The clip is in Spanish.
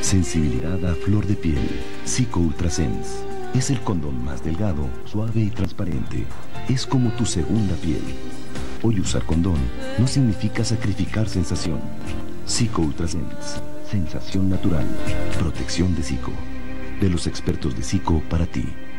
Sensibilidad a flor de piel. Zico Ultra Sense. Es el condón más delgado, suave y transparente. Es como tu segunda piel. Hoy usar condón no significa sacrificar sensación. Zico Ultra Sense. Sensación natural. Protección de Zico. De los expertos de Zico para ti.